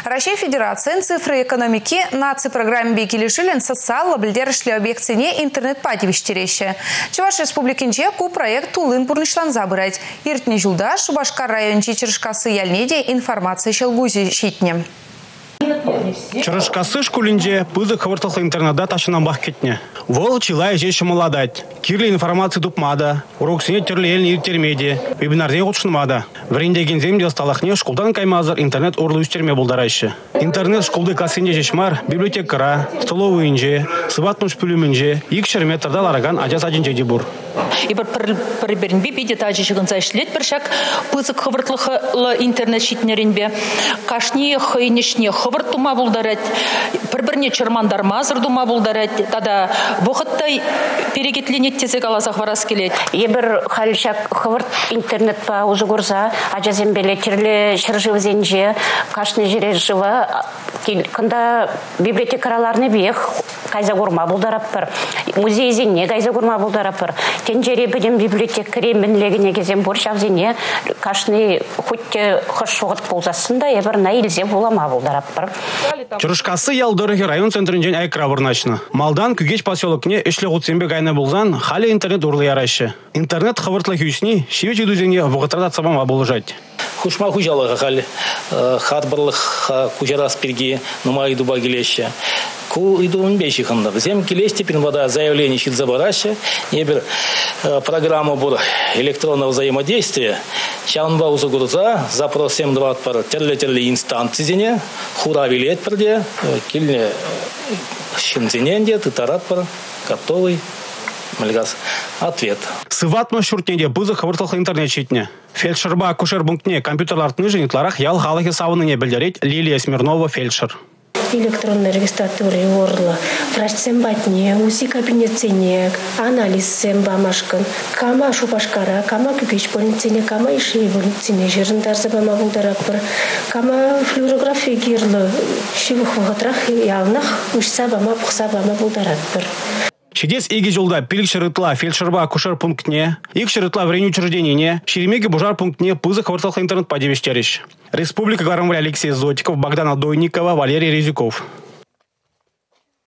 Россия Федерация цифры экономики наци программе бекилишилен социал білдерішлі объектсене интернет-пади вещереща. Чуваш республикинче ку проект тулын бурнышлан забырать. Иртне жылда Шубашкар район Чирышкасы ялнеде информация шелгузи щитне. Чирышкасы шкулинде пызы хвыртылы интернетда ташынан бақ кетне. Вол чилай жеші молодать. Кирлі информация тупмада. Уроксыне терлі елін ертермеде. Вебинарне құтшынмада. Врендеген земде сталахне шкулдан каймазыр интернет орлы үстерме болдарайшы. Интернет шкулды касынде жешмар, библиотекара, столовый инже, сыватмыш пүлімінже, икшер метрда лараган ажас адинже дебур. И бір-бірінбе бейде тажы шығынса ішлет бір шак пызык хывыртлығы интернет шитнерінбе. Кашне хыйнешне хывырт тума болдарад, бір-біріне чырмандар мазыр дума болдарад, тада бұқыттай перекетленет тезек аласақ варас келет. Ебір халшак хывырт интернет па ұзы көрза, ажазембеле терлі шыржывзенже, кашны жере живы, кында библиотекараларны бех, кайза көрма болдараппыр, музейзенне кайза көрма болдараппыр. Тенжере біден библиотекаре мінлегіне кезен боршавзене, кашны хотте хышуғыт болзасында, ебір наилзе болама болдараппыр. Чирышкасы ялдырығы район центрінжен айкра бұрначны. Малдан күгеч поселокне ішлі ғутсенбе гайны болзан, халі интернет урлы ярайшы. Интернет хывыртлы хүйсіне, шеве жедузене вұғытырда цабама болыжать. Хушма хужалыға халі, хатбырлық кужарас перге, нумай дуба келеші. Ку иду унбеши ханда. Зем келешти пин вода заявление щит забараща. Ебер программу бур электронного взаимодействия. Чанба узугурза запрос 7.2 пар терле инстанцизине хура вилет перде кильне шинзиненде тытарат пар готовый. Мальгас. Ответ. Сыватма шуртнеде бызы хвыртылық интернет шетіне. Фельдшерба акушер пунктне компьютерлартны женитларах ял халахи савыныне білдерет Лилия Смирнова фельдшер. Электронная регистратура орла, врач-сембатне, уси кабинет-цене, анализ сембамашкан, кама Шубашкара, кама күкеш больницене, кама иши больницене, жеріндар забама болдараппыр, кама флюорография герлы, шивых вағытрах ялнах, ушса бама, пұқса бама болдараппыр. Чедес иги жылда пилік шырытла фельдшерба акушер пунктне, ик шырытла врень учрежденине, шеремеги бужар пунктне пызы хвыртылық интернет падевештеріш. Республика Гарамвля Алексей Зотиков, Богдана Дойникова, Валерий Резюков.